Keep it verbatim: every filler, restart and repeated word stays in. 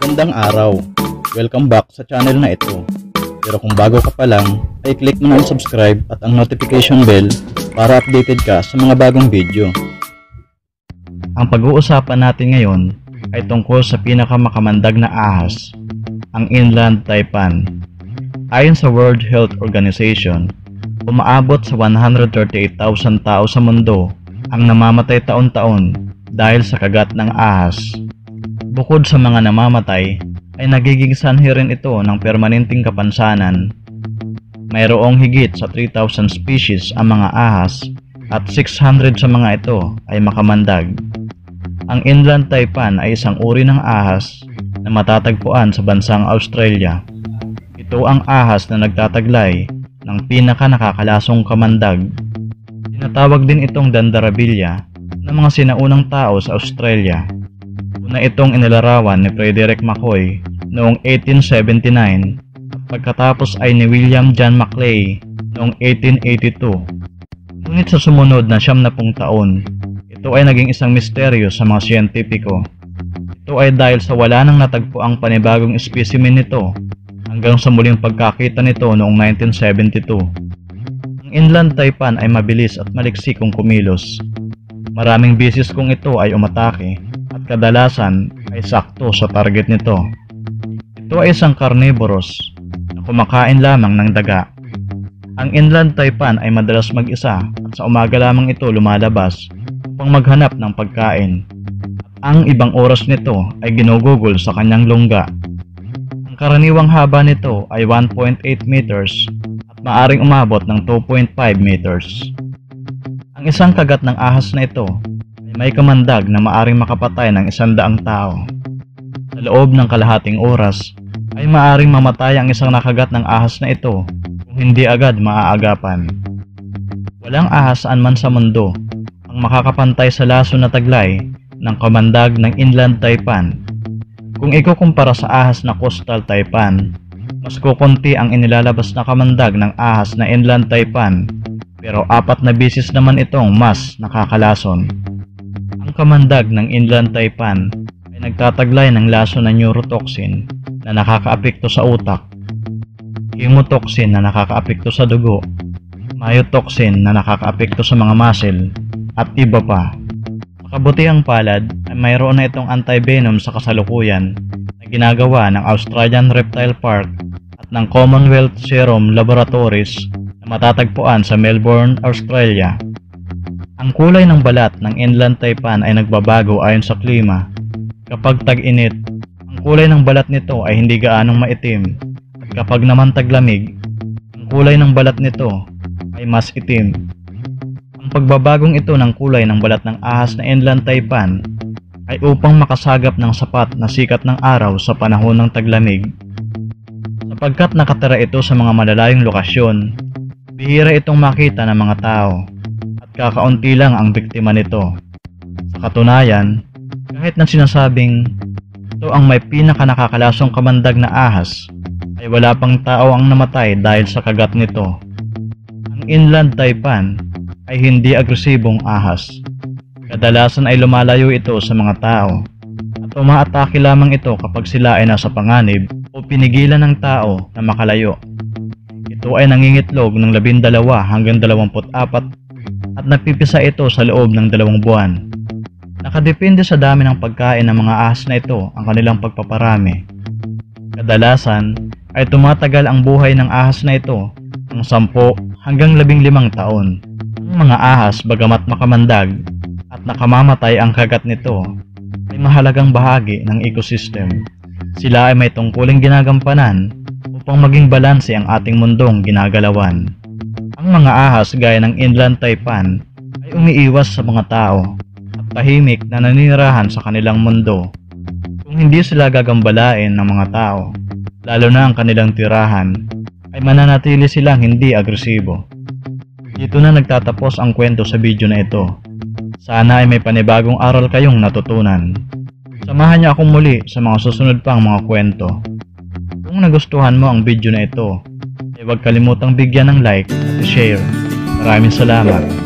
Magandang araw! Welcome back sa channel na ito. Pero kung bago ka pa lang, ay click mo na ang subscribe at ang notification bell para updated ka sa mga bagong video. Ang pag-uusapan natin ngayon ay tungkol sa pinakamakamandag na ahas, ang inland taipan. Ayon sa World Health Organization, umaabot sa one hundred thirty-eight thousand tao sa mundo ang namamatay taon-taon dahil sa kagat ng ahas. Bukod sa mga namamatay, ay nagiging sanhi rin ito ng permanenteng kapansanan. Mayroong higit sa three thousand species ang mga ahas at six hundred sa mga ito ay makamandag. Ang inland taipan ay isang uri ng ahas na matatagpuan sa bansang Australia. Ito ang ahas na nagtataglay ng pinaka nakakalasong kamandag. Tinatawag din itong Dandarabilya ng mga sinaunang tao sa Australia. Una itong inilarawan ni Frederick Macoy noong eighteen seventy-nine at pagkatapos ay ni William John Macleay noong eighteen eighty-two. Ngunit sa sumunod na siyam na pung taon, ito ay naging isang misteryo sa mga siyentipiko. Ito ay dahil sa wala nang natagpuang panibagong specimen nito hanggang sa muling pagkakita nito noong nineteen seventy-two. Ang inland taipan ay mabilis at maliksi kung kumilos. Maraming beses kung ito ay umatake at kadalasan ay sakto sa target nito. Ito ay isang carnivorous na kumakain lamang ng daga. Ang inland taipan ay madalas mag-isa at sa umaga lamang ito lumalabas upang maghanap ng pagkain. Ang ibang oras nito ay ginugugol sa kanyang lungga. Ang karaniwang haba nito ay one point eight meters at maaring umabot ng two point five meters. Ang isang kagat ng ahas na ito ay may kamandag na maaring makapatay ng isang daang tao. Sa loob ng kalahating oras ay maaring mamatay ang isang nakagat ng ahas na ito kung hindi agad maaagapan. Walang ahas saan man sa mundo ang makakapantay sa laso na taglay ng kamandag ng inland taipan. Kung ikukumpara sa ahas na coastal taipan, mas kukunti ang inilalabas na kamandag ng ahas na inland taipan, pero apat na bisis naman itong mas nakakalason. Ang kamandag ng inland taipan ay nagtataglay ng laso na neurotoxin na nakakaapekto sa utak, chemotoxin na nakakaapekto sa dugo, myotoxin na nakakaapekto sa mga muscle, at iba pa. Sa kabutihang palad ay mayroon na itong anti-venom sa kasalukuyan na ginagawa ng Australian Reptile Park at ng Commonwealth Serum Laboratories na matatagpuan sa Melbourne, Australia. Ang kulay ng balat ng inland taipan ay nagbabago ayon sa klima. Kapag tag-init, ang kulay ng balat nito ay hindi gaanong maitim, at kapag naman taglamig, ang kulay ng balat nito ay mas itim. Ang pagbabagong ito ng kulay ng balat ng ahas na inland taipan ay upang makasagap ng sapat na sikat ng araw sa panahon ng taglamig. Sapagkat nakatira ito sa mga malalayong lokasyon, bihira itong makita ng mga tao at kakaunti lang ang biktima nito. Sa katunayan, kahit na sinasabing ito ang may pinaka nakakalasong kamandag na ahas, ay wala pang tao ang namatay dahil sa kagat nito. Ang inland taipan ay hindi agresibong ahas. Kadalasan ay lumalayo ito sa mga tao at umaatake lamang ito kapag sila ay nasa panganib o pinigilan ng tao na makalayo. Ito ay nangingitlog ng labindalawa hanggang dalawamput apat at nagpipisa ito sa loob ng dalawang buwan. Nakadepende sa dami ng pagkain ng mga ahas na ito ang kanilang pagpaparami. Kadalasan ay tumatagal ang buhay ng ahas na ito ng sampu hanggang labing limang taon. Ang mga ahas, bagamat makamandag at nakamamatay ang kagat nito, ay mahalagang bahagi ng ecosystem. Sila ay may tungkuling ginagampanan upang maging balanse ang ating mundong ginagalawan. Ang mga ahas gaya ng inland taipan ay umiiwas sa mga tao at tahimik na naninirahan sa kanilang mundo. Kung hindi sila gagambalain ng mga tao, lalo na ang kanilang tirahan, ay mananatili silang hindi agresibo. Dito na nagtatapos ang kwento sa video na ito. Sana ay may panibagong aral kayong natutunan. Samahan niyo akong muli sa mga susunod pang mga kwento. Kung nagustuhan mo ang video na ito, ay huwag kalimutang bigyan ng like at share. Maraming salamat.